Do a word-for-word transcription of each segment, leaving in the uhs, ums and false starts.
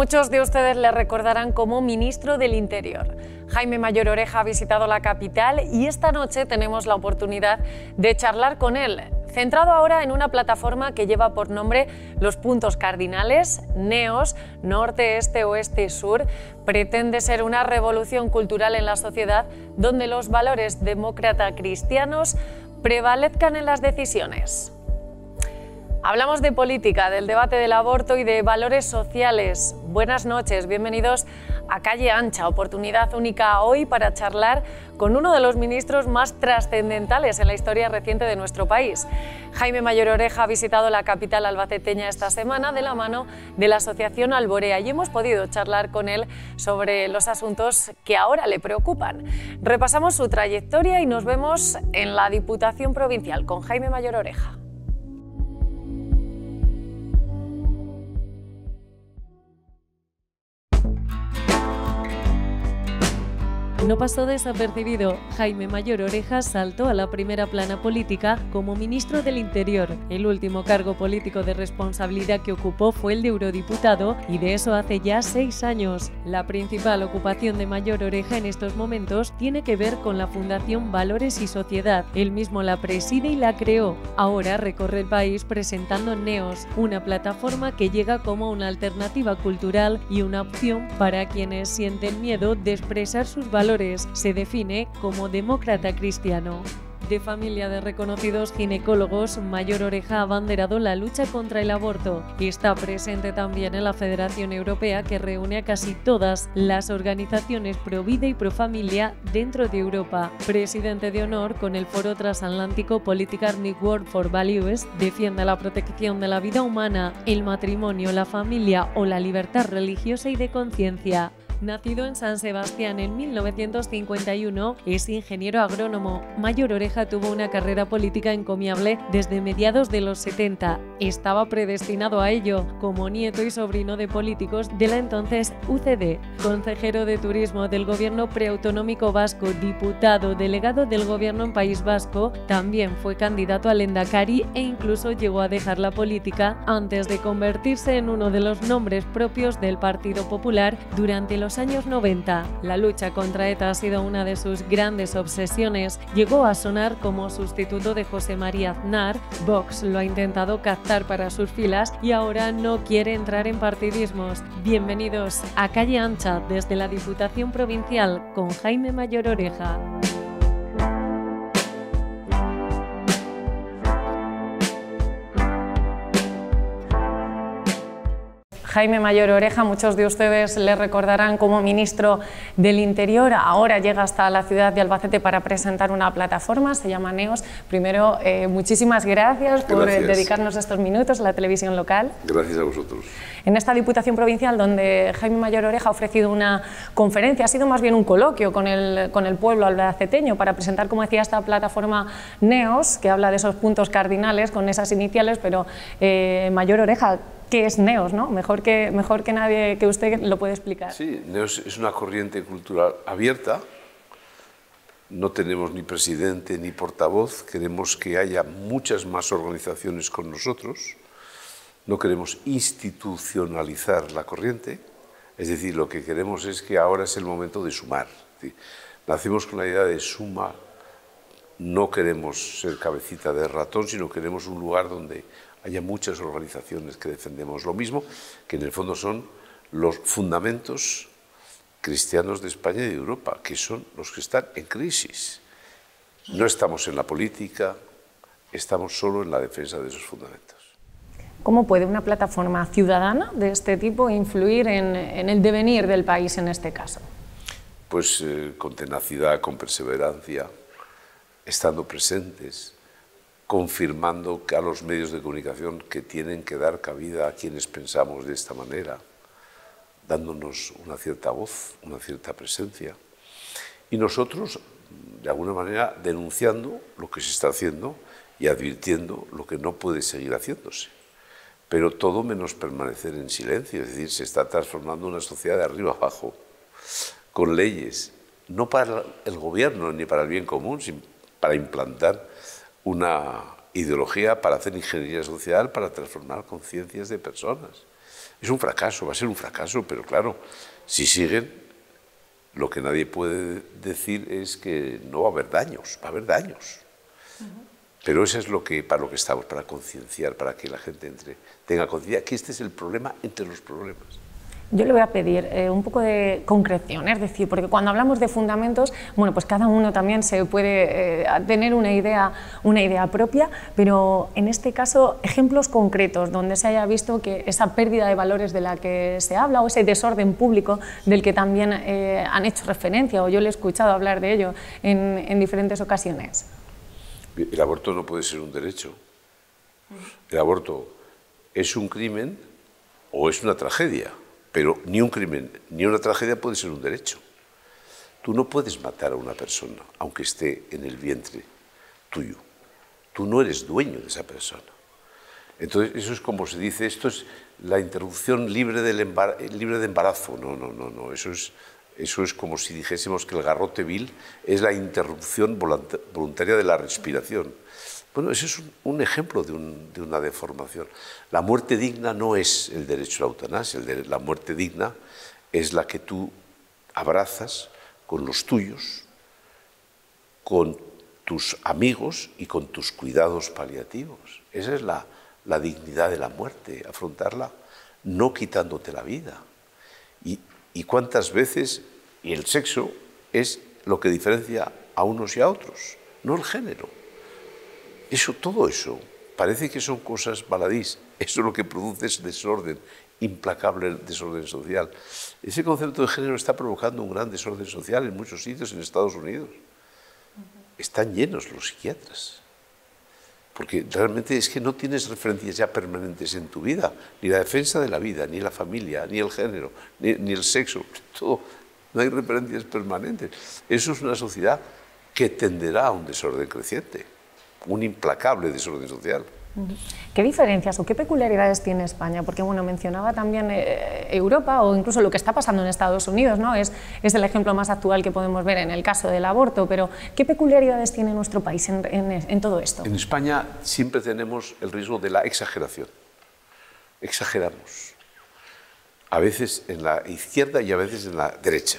Muchos de ustedes le recordarán como ministro del Interior. Jaime Mayor Oreja ha visitado la capital y esta noche tenemos la oportunidad de charlar con él, centrado ahora en una plataforma que lleva por nombre Los Puntos Cardinales, NEOS, Norte, Este, Oeste y Sur. Pretende ser una revolución cultural en la sociedad donde los valores demócrata cristianos prevalezcan en las decisiones. Hablamos de política, del debate del aborto y de valores sociales. Buenas noches, bienvenidos a Calle Ancha, oportunidad única hoy para charlar con uno de los ministros más trascendentales en la historia reciente de nuestro país. Jaime Mayor Oreja ha visitado la capital albaceteña esta semana de la mano de la Asociación Alborea y hemos podido charlar con él sobre los asuntos que ahora le preocupan. Repasamos su trayectoria y nos vemos en la Diputación Provincial con Jaime Mayor Oreja. No pasó desapercibido. Jaime Mayor Oreja saltó a la primera plana política como ministro del Interior. El último cargo político de responsabilidad que ocupó fue el de eurodiputado y de eso hace ya seis años. La principal ocupación de Mayor Oreja en estos momentos tiene que ver con la Fundación Valores y Sociedad. Él mismo la preside y la creó. Ahora recorre el país presentando NEOS, una plataforma que llega como una alternativa cultural y una opción para quienes sienten miedo de expresar sus valores. Se define como demócrata cristiano. De familia de reconocidos ginecólogos, Mayor Oreja ha abanderado la lucha contra el aborto y está presente también en la Federación Europea, que reúne a casi todas las organizaciones pro vida y pro familia dentro de Europa. Presidente de honor con el Foro Transatlántico Political Network for Values, defiende la protección de la vida humana, el matrimonio, la familia o la libertad religiosa y de conciencia. Nacido en San Sebastián en mil novecientos cincuenta y uno, es ingeniero agrónomo. Mayor Oreja tuvo una carrera política encomiable desde mediados de los setenta. Estaba predestinado a ello, como nieto y sobrino de políticos de la entonces U C D. Consejero de Turismo del Gobierno Preautonómico Vasco, diputado, delegado del Gobierno en País Vasco, también fue candidato al Lehendakari e incluso llegó a dejar la política antes de convertirse en uno de los nombres propios del Partido Popular durante los años noventa. La lucha contra ETA ha sido una de sus grandes obsesiones. Llegó a sonar como sustituto de José María Aznar. Vox lo ha intentado captar para sus filas y ahora no quiere entrar en partidismos. Bienvenidos a Calle Ancha desde la Diputación Provincial con Jaime Mayor Oreja. Jaime Mayor Oreja, muchos de ustedes le recordarán como ministro del Interior. Ahora llega hasta la ciudad de Albacete para presentar una plataforma, se llama NEOS. Primero, eh, muchísimas gracias por gracias. dedicarnos estos minutos a la televisión local. Gracias a vosotros. En esta Diputación Provincial, donde Jaime Mayor Oreja ha ofrecido una conferencia, ha sido más bien un coloquio con el, con el pueblo albaceteño para presentar, como decía, esta plataforma NEOS, que habla de esos puntos cardinales con esas iniciales, pero eh, Mayor Oreja, ¿qué es NEOS, no? Mejor que, mejor que nadie que usted lo puede explicar. Sí, NEOS es una corriente cultural abierta. No tenemos ni presidente ni portavoz. Queremos que haya muchas más organizaciones con nosotros. No queremos institucionalizar la corriente. Es decir, lo que queremos es que ahora es el momento de sumar. Nacimos con la idea de suma. No queremos ser cabecita de ratón, sino queremos un lugar donde haya muchas organizaciones que defendemos lo mismo, que en el fondo son los fundamentos cristianos de España y de Europa, que son los que están en crisis. No estamos en la política, estamos solo en la defensa de esos fundamentos. ¿Cómo puede una plataforma ciudadana de este tipo influir en, en el devenir del país en este caso? Pues eh, con tenacidad, con perseverancia, estando presentes, confirmando a los medios de comunicación que tienen que dar cabida a quienes pensamos de esta manera, dándonos una cierta voz, una cierta presencia, y nosotros, de alguna manera, denunciando lo que se está haciendo y advirtiendo lo que no puede seguir haciéndose. Pero todo menos permanecer en silencio, es decir, se está transformando una sociedad de arriba abajo, con leyes, no para el gobierno ni para el bien común, sino para implantar una ideología, para hacer ingeniería social, para transformar conciencias de personas. Es un fracaso, va a ser un fracaso, pero claro, si siguen, lo que nadie puede decir es que no va a haber daños, va a haber daños. Uh-huh. Pero eso es lo que, para lo que estamos, para concienciar, para que la gente entre, tenga conciencia, que este es el problema entre los problemas. Yo le voy a pedir eh, un poco de concreción, es decir, porque cuando hablamos de fundamentos, bueno, pues cada uno también se puede eh, tener una idea, una idea propia, pero en este caso, ejemplos concretos donde se haya visto que esa pérdida de valores de la que se habla o ese desorden público del que también eh, han hecho referencia, o yo le he escuchado hablar de ello en, en diferentes ocasiones. El aborto no puede ser un derecho. El aborto es un crimen o es una tragedia. Pero ni un crimen ni una tragedia puede ser un derecho. Tú no puedes matar a una persona, aunque esté en el vientre tuyo. Tú no eres dueño de esa persona. Entonces, eso es como se dice, esto es la interrupción libre, del embar libre de embarazo. No, no, no, no. Eso es, eso es como si dijésemos que el garrote vil es la interrupción voluntaria de la respiración. Bueno, ese es un, un ejemplo de, un, de una deformación. La muerte digna no es el derecho a la eutanasia, el de, la muerte digna es la que tú abrazas con los tuyos, con tus amigos y con tus cuidados paliativos. Esa es la, la dignidad de la muerte, afrontarla no quitándote la vida. Y, y cuántas veces, y el sexo es lo que diferencia a unos y a otros, no el género. Eso, todo eso, parece que son cosas baladís. Eso lo que produce es desorden, implacable desorden social. Ese concepto de género está provocando un gran desorden social en muchos sitios en Estados Unidos. Están llenos los psiquiatras. Porque realmente es que no tienes referencias ya permanentes en tu vida, ni la defensa de la vida, ni la familia, ni el género, ni, ni el sexo, todo. No hay referencias permanentes. Eso es una sociedad que tenderá a un desorden creciente. Un implacable desorden social. ¿Qué diferencias o qué peculiaridades tiene España? Porque bueno, mencionaba también eh, Europa o incluso lo que está pasando en Estados Unidos, ¿no? Es, es el ejemplo más actual que podemos ver en el caso del aborto, pero ¿qué peculiaridades tiene nuestro país en, en, en todo esto? En España siempre tenemos el riesgo de la exageración. Exageramos. A veces en la izquierda y a veces en la derecha.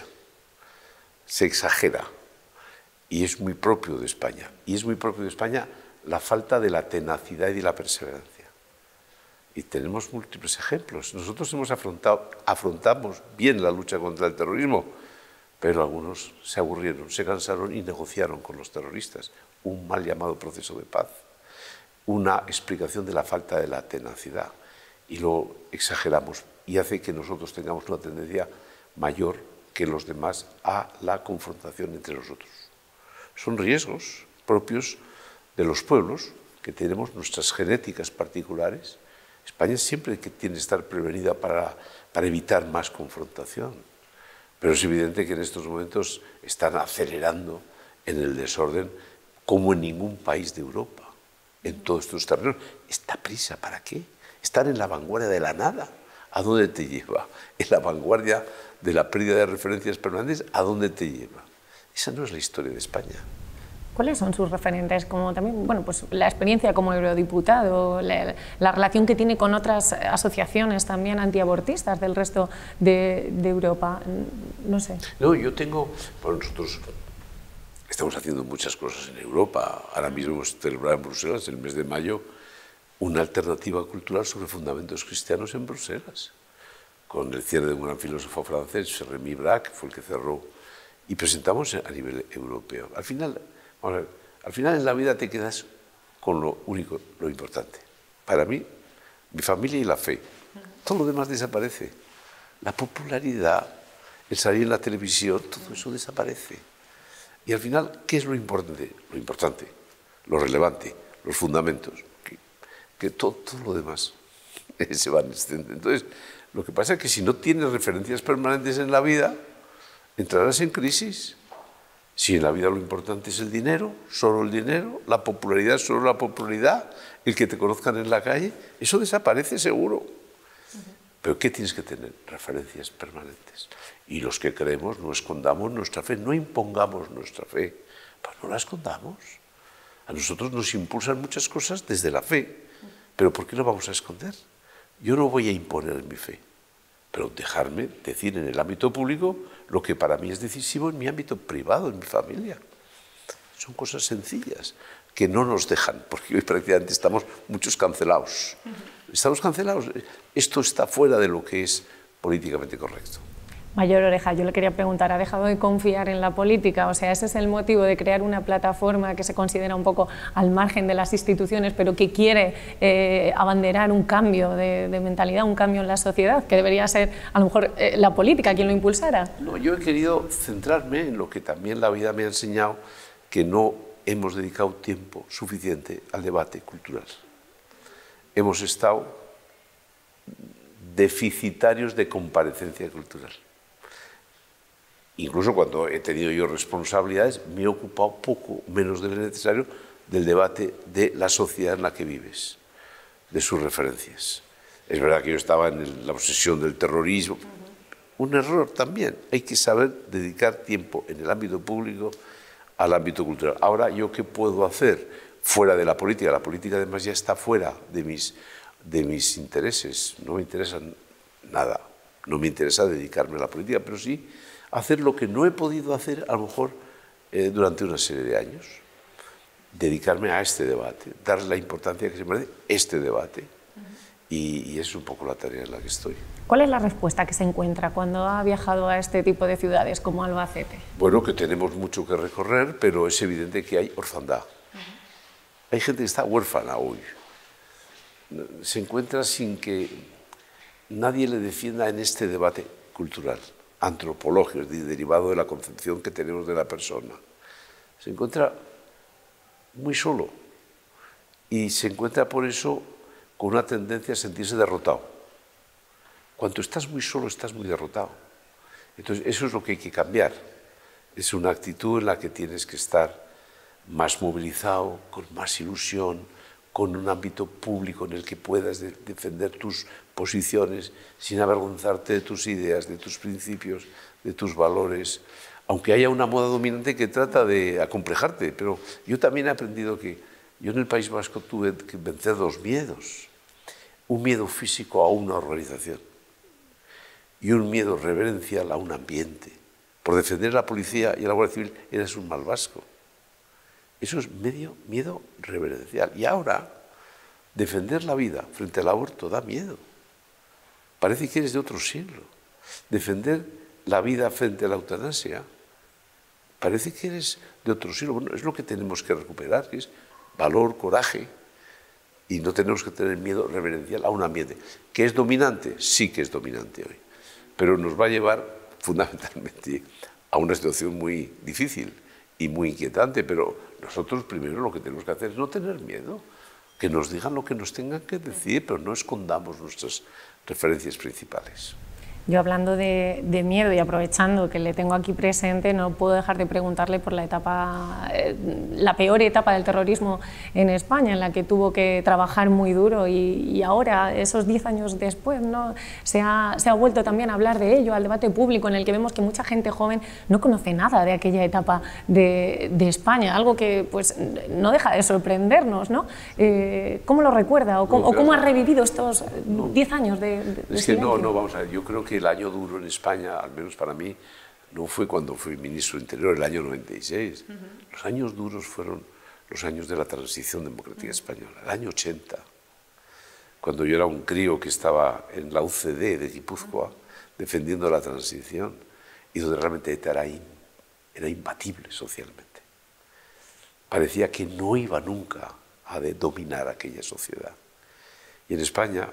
Se exagera. Y es muy propio de España. Y es muy propio de España la falta de la tenacidad y de la perseverancia. Y tenemos múltiples ejemplos. Nosotros hemos afrontado, afrontamos bien la lucha contra el terrorismo, pero algunos se aburrieron, se cansaron y negociaron con los terroristas. Un mal llamado proceso de paz. Una explicación de la falta de la tenacidad. Y lo exageramos y hace que nosotros tengamos una tendencia mayor que los demás a la confrontación entre nosotros. Son riesgos propios de los pueblos, que tenemos nuestras genéticas particulares. España siempre tiene que estar prevenida para, para evitar más confrontación. Pero es evidente que en estos momentos están acelerando en el desorden como en ningún país de Europa, en todos estos terrenos. ¿Esta prisa para qué? Estar en la vanguardia de la nada. ¿A dónde te lleva? En la vanguardia de la pérdida de referencias permanentes, ¿a dónde te lleva? Esa no es la historia de España. ¿Cuáles son sus referentes? Como también, bueno, pues la experiencia como eurodiputado, la, la relación que tiene con otras asociaciones también antiabortistas del resto de, de Europa, no sé. No, yo tengo, bueno, nosotros estamos haciendo muchas cosas en Europa. Ahora mismo hemos celebrado en Bruselas, el mes de mayo, una alternativa cultural sobre fundamentos cristianos en Bruselas, con el cierre de un gran filósofo francés, Rémy Braque, que fue el que cerró, y presentamos a nivel europeo. Al final, bueno, al final en la vida te quedas con lo único, lo importante. Para mí, mi familia y la fe. Todo lo demás desaparece. La popularidad, el salir en la televisión, todo eso desaparece. Y al final, ¿qué es lo importante? Lo importante, lo relevante, los fundamentos, que, que todo, todo lo demás se va extendiendo. Entonces, lo que pasa es que si no tienes referencias permanentes en la vida, entrarás en crisis. Si en la vida lo importante es el dinero, solo el dinero, la popularidad, solo la popularidad, el que te conozcan en la calle, eso desaparece seguro. Pero ¿qué tienes que tener? Referencias permanentes. Y los que creemos no escondamos nuestra fe, no impongamos nuestra fe, pues no la escondamos. A nosotros nos impulsan muchas cosas desde la fe, pero ¿por qué lo vamos a esconder? Yo no voy a imponer mi fe, pero dejarme decir en el ámbito público lo que para mí es decisivo en mi ámbito privado, en mi familia. Son cosas sencillas que no nos dejan, porque hoy prácticamente estamos muchos cancelados. Estamos cancelados. Esto está fuera de lo que es políticamente correcto. Mayor Oreja, yo le quería preguntar, ¿ha dejado de confiar en la política? O sea, ese es el motivo de crear una plataforma que se considera un poco al margen de las instituciones, pero que quiere eh, abanderar un cambio de, de mentalidad, un cambio en la sociedad, que debería ser a lo mejor eh, la política quien lo impulsara. No, yo he querido centrarme en lo que también la vida me ha enseñado, que no hemos dedicado tiempo suficiente al debate cultural. Hemos estado deficitarios de comparecencia cultural. Incluso cuando he tenido yo responsabilidades, me he ocupado poco menos de lo necesario del debate de la sociedad en la que vives, de sus referencias. Es verdad que yo estaba en el, la obsesión del terrorismo. Uh-huh. Un error también. Hay que saber dedicar tiempo en el ámbito público al ámbito cultural. Ahora, ¿yo qué puedo hacer fuera de la política? La política además ya está fuera de mis, de mis intereses. No me interesa nada. No me interesa dedicarme a la política, pero sí hacer lo que no he podido hacer a lo mejor eh, durante una serie de años. Dedicarme a este debate, darle la importancia que se merece este debate. Uh-huh. y, y es un poco la tarea en la que estoy. ¿Cuál es la respuesta que se encuentra cuando ha viajado a este tipo de ciudades como Albacete? Bueno, que tenemos mucho que recorrer, pero es evidente que hay orfandad. Uh-huh. Hay gente que está huérfana hoy. Se encuentra sin que nadie le defienda en este debate cultural, antropológico, derivado de la concepción que tenemos de la persona. Se encuentra muy solo y se encuentra por eso con una tendencia a sentirse derrotado. Cuando estás muy solo, estás muy derrotado. Entonces, eso es lo que hay que cambiar. Es una actitud en la que tienes que estar más movilizado, con más ilusión, con un ámbito público en el que puedas de defender tus posiciones sin avergonzarte de tus ideas, de tus principios, de tus valores, aunque haya una moda dominante que trata de acomplejarte. Pero yo también he aprendido que yo en el País Vasco tuve que vencer dos miedos. Un miedo físico a una organización y un miedo reverencial a un ambiente. Por defender a la policía y a la Guardia Civil eres un mal vasco. Eso es medio miedo reverencial. Y ahora, defender la vida frente al aborto da miedo. Parece que eres de otro siglo. Defender la vida frente a la eutanasia parece que eres de otro siglo. Bueno, es lo que tenemos que recuperar, que es valor, coraje, y no tenemos que tener miedo reverencial a un ambiente. ¿Que es dominante? Sí que es dominante hoy, pero nos va a llevar fundamentalmente a una situación muy difícil y muy inquietante, pero nosotros primero lo que tenemos que hacer es no tener miedo, que nos digan lo que nos tengan que decir, pero no escondamos nuestras referencias principales. Yo, hablando de, de miedo y aprovechando que le tengo aquí presente, no puedo dejar de preguntarle por la etapa, eh, la peor etapa del terrorismo en España, en la que tuvo que trabajar muy duro, y, y ahora, esos diez años después, ¿no? se, ha, se ha vuelto también a hablar de ello, al debate público, en el que vemos que mucha gente joven no conoce nada de aquella etapa de, de España, algo que pues, no deja de sorprendernos, ¿no? Eh, ¿Cómo lo recuerda o cómo, no, o cómo ha revivido estos diez no, años de, de, de Es que no, no, vamos a ver, yo creo que el año duro en España, al menos para mí, no fue cuando fui ministro de Interior, el año noventa y seis. Uh-huh. Los años duros fueron los años de la transición democrática uh-huh. española, el año ochenta, cuando yo era un crío que estaba en la U C D de Guipúzcoa, uh-huh. defendiendo la transición, y donde realmente ETA era, in, era imbatible socialmente. Parecía que no iba nunca a de dominar aquella sociedad. Y en España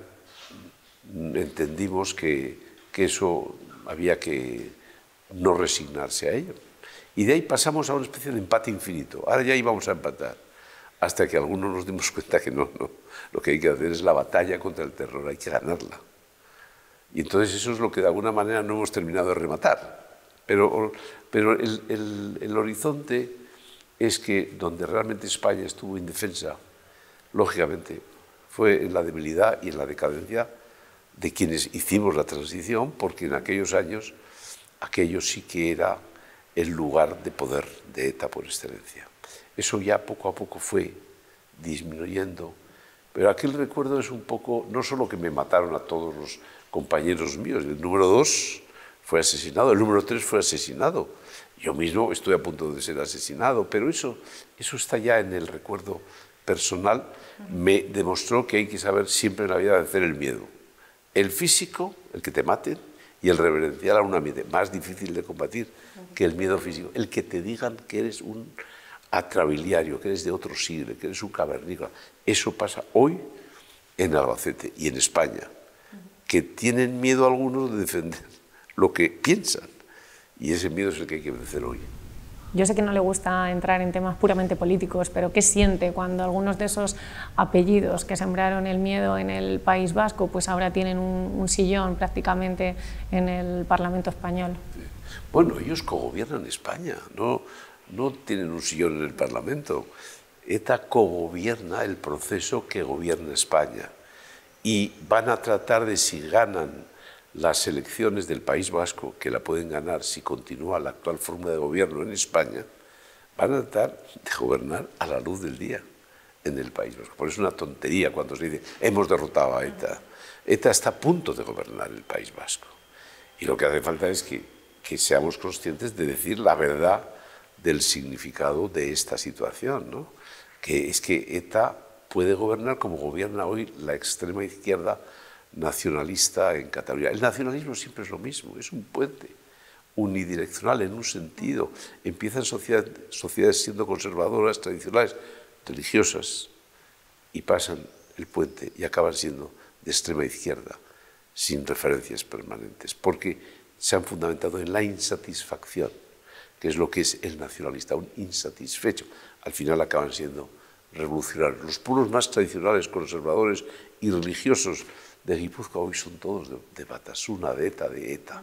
entendimos que que eso había que no resignarse a ello. Y de ahí pasamos a una especie de empate infinito. Ahora ya íbamos a empatar, hasta que algunos nos dimos cuenta que no, no, lo que hay que hacer es la batalla contra el terror, hay que ganarla. Y entonces eso es lo que de alguna manera no hemos terminado de rematar. Pero, pero el, el, el horizonte es que donde realmente España estuvo indefensa, lógicamente, fue en la debilidad y en la decadencia de quienes hicimos la transición, porque en aquellos años aquello sí que era el lugar de poder de ETA por excelencia. Eso ya poco a poco fue disminuyendo, pero aquel recuerdo es un poco, no solo que me mataron a todos los compañeros míos. El número dos fue asesinado, el número tres fue asesinado. Yo mismo estoy a punto de ser asesinado, pero eso, eso está ya en el recuerdo personal. Me demostró que hay que saber siempre en la vida vencer el miedo. El físico, el que te maten, y el reverencial a un ambiente más difícil de combatir que el miedo físico. El que te digan que eres un atrabiliario, que eres de otro siglo, que eres un cavernícola. Eso pasa hoy en Albacete y en España, que tienen miedo algunos de defender lo que piensan. Y ese miedo es el que hay que vencer hoy. Yo sé que no le gusta entrar en temas puramente políticos, pero ¿qué siente cuando algunos de esos apellidos que sembraron el miedo en el País Vasco, pues ahora tienen un, un sillón prácticamente en el Parlamento español? Bueno, ellos cogobiernan España, no, no tienen un sillón en el Parlamento. ETA cogobierna el proceso que gobierna España y van a tratar de, si ganan las elecciones del País Vasco, que la pueden ganar si continúa la actual forma de gobierno en España, van a tratar de gobernar a la luz del día en el País Vasco. Por eso es una tontería cuando se dice hemos derrotado a ETA. ETA está a punto de gobernar el País Vasco. Y lo que hace falta es que, que seamos conscientes de decir la verdad del significado de esta situación, ¿no? Que es que ETA puede gobernar como gobierna hoy la extrema izquierda nacionalista en Cataluña. El nacionalismo siempre es lo mismo, es un puente unidireccional en un sentido. Empiezan sociedades, sociedades siendo conservadoras, tradicionales, religiosas, y pasan el puente y acaban siendo de extrema izquierda, sin referencias permanentes, porque se han fundamentado en la insatisfacción, que es lo que es el nacionalista, un insatisfecho. Al final acaban siendo revolucionarios. Los pueblos más tradicionales, conservadores y religiosos de Guipúzcoa hoy son todos de, de Batasuna, de ETA, de ETA.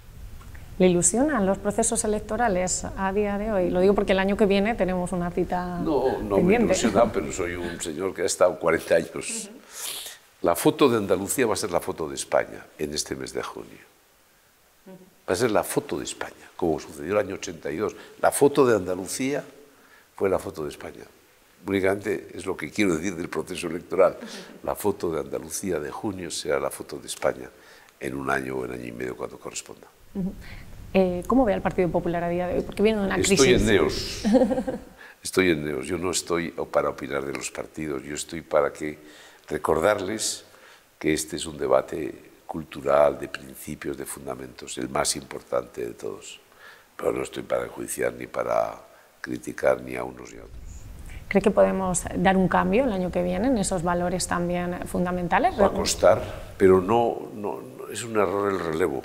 ¿Le ilusionan los procesos electorales a día de hoy? Lo digo porque el año que viene tenemos una cita No, no pendiente. me ilusiona, pero soy un señor que ha estado cuarenta años. La foto de Andalucía va a ser la foto de España en este mes de junio. Va a ser la foto de España, como sucedió el año ochenta y dos. La foto de Andalucía fue la foto de España. Únicamente es lo que quiero decir del proceso electoral. La foto de Andalucía de junio será la foto de España en un año o en año y medio cuando corresponda. Uh-huh. eh, ¿Cómo ve al Partido Popular a día de hoy? Porque viene de una crisis. Estoy en neos. Estoy en neos. Yo no estoy para opinar de los partidos, yo estoy para que recordarles que este es un debate cultural, de principios, de fundamentos, el más importante de todos. Pero no estoy para enjuiciar ni para criticar ni a unos ni a otros. ¿Cree que podemos dar un cambio el año que viene en esos valores también fundamentales? Va a costar, pero no, no, no es un error el relevo.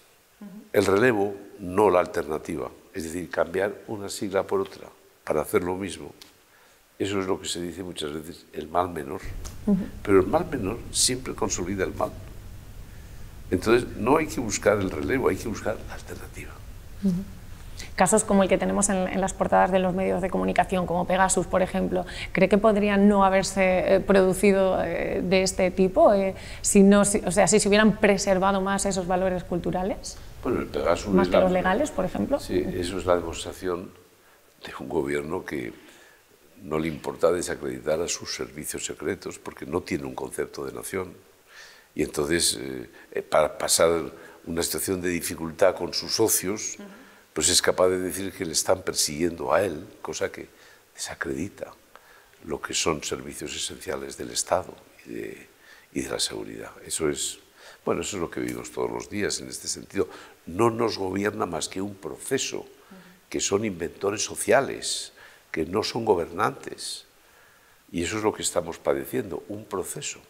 El relevo, no la alternativa. Es decir, cambiar una sigla por otra para hacer lo mismo. Eso es lo que se dice muchas veces, el mal menor. Uh-huh. Pero el mal menor siempre consolida el mal. Entonces, no hay que buscar el relevo, hay que buscar la alternativa. Uh-huh. Casos como el que tenemos en, en las portadas de los medios de comunicación, como Pegasus, por ejemplo, ¿cree que podrían no haberse eh, producido eh, de este tipo? Eh, si no, si, o sea, si se hubieran preservado más esos valores culturales, bueno, el Pegasus más que la, los legales, por ejemplo. Sí, eso es la demostración de un gobierno que no le importa desacreditar a sus servicios secretos, porque no tiene un concepto de nación. Y entonces, eh, para pasar una situación de dificultad con sus socios, uh-huh, pues es capaz de decir que le están persiguiendo a él, cosa que desacredita lo que son servicios esenciales del Estado y de, y de la seguridad. Eso es, bueno, eso es lo que vivimos todos los días en este sentido. No nos gobierna más que un proceso, que son inventores sociales, que no son gobernantes. Y eso es lo que estamos padeciendo, un proceso.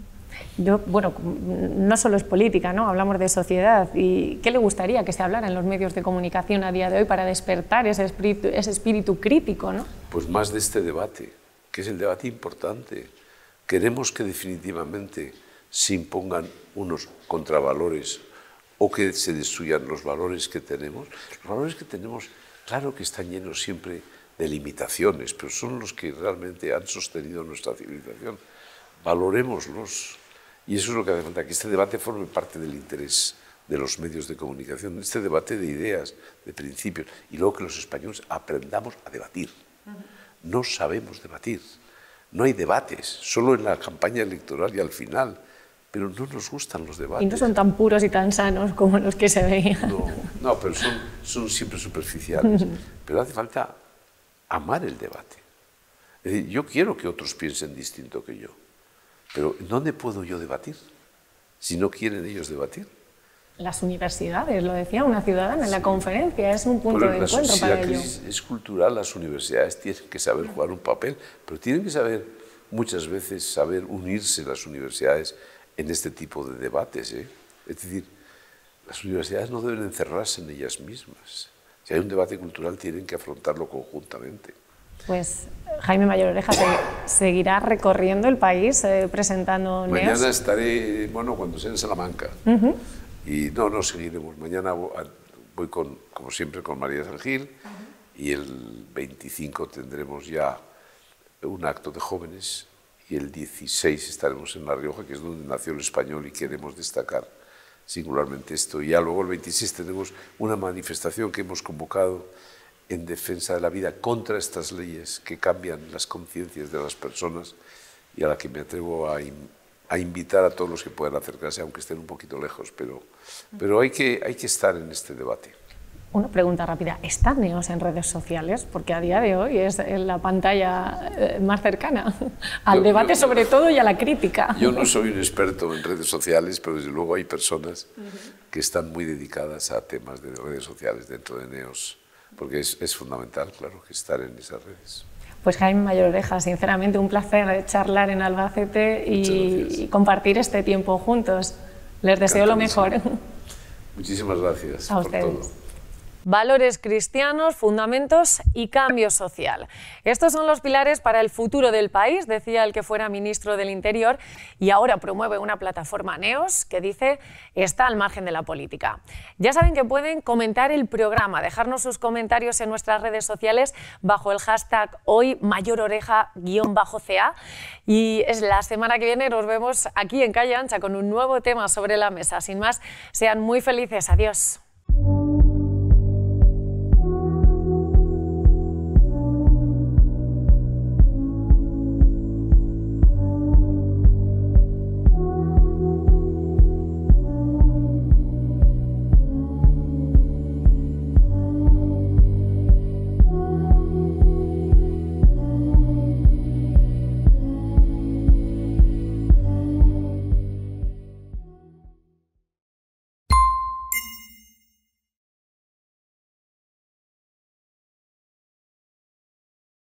Yo, bueno, no solo es política, ¿no? Hablamos de sociedad. ¿Y qué le gustaría que se hablara en los medios de comunicación a día de hoy para despertar ese espíritu, ese espíritu crítico, ¿no? Pues más de este debate, que es el debate importante. Queremos que definitivamente se impongan unos contravalores o que se destruyan los valores que tenemos. Los valores que tenemos, claro que están llenos siempre de limitaciones, pero son los que realmente han sostenido nuestra civilización. Valorémoslos. Y eso es lo que hace falta, que este debate forme parte del interés de los medios de comunicación, este debate de ideas, de principios, y luego que los españoles aprendamos a debatir. No sabemos debatir, no hay debates, solo en la campaña electoral y al final, pero no nos gustan los debates. Y no son tan puros y tan sanos como los que se veían. No, no pero son, son siempre superficiales. Pero hace falta amar el debate. Es decir, yo quiero que otros piensen distinto que yo, pero ¿dónde puedo yo debatir si no quieren ellos debatir? Las universidades, lo decía una ciudadana en la conferencia, es un punto de encuentro para ello. La crisis es cultural, las universidades tienen que saber jugar un papel, pero tienen que saber, muchas veces, saber unirse las universidades en este tipo de debates, ¿eh? Es decir, las universidades no deben encerrarse en ellas mismas. Si hay un debate cultural, tienen que afrontarlo conjuntamente. Pues Jaime Mayor Oreja se, seguirá recorriendo el país eh, presentando Mañana Neos. estaré, bueno, cuando sea en Salamanca. Uh-huh. Y no, no seguiremos. Mañana voy, con, como siempre, con María San Gil, uh-huh. Y el veinticinco tendremos ya un acto de jóvenes y el dieciséis estaremos en La Rioja, que es donde nació el español y queremos destacar singularmente esto. Y ya luego el veintiséis tenemos una manifestación que hemos convocado en defensa de la vida contra estas leyes que cambian las conciencias de las personas y a la que me atrevo a, in, a invitar a todos los que puedan acercarse, aunque estén un poquito lejos, pero, pero hay, que, hay que estar en este debate. Una pregunta rápida, ¿está Neos en redes sociales? Porque a día de hoy es la pantalla más cercana al yo, debate yo, sobre todo y a la crítica. Yo no soy un experto en redes sociales, pero desde luego hay personas que están muy dedicadas a temas de redes sociales dentro de Neos, porque es, es fundamental, claro, que estar en esas redes. Pues Jaime Mayor Oreja, sinceramente un placer charlar en Albacete y, y compartir este tiempo juntos. Les deseo lo mejor. Muchísimas gracias a por ustedes. todo. Valores cristianos, fundamentos y cambio social. Estos son los pilares para el futuro del país, decía el que fuera ministro del Interior, y ahora promueve una plataforma Neos que dice está al margen de la política. Ya saben que pueden comentar el programa, dejarnos sus comentarios en nuestras redes sociales bajo el hashtag hoy mayor oreja guión bajo ca, y es la semana que viene nos vemos aquí en Calle Ancha con un nuevo tema sobre la mesa. Sin más, sean muy felices. Adiós.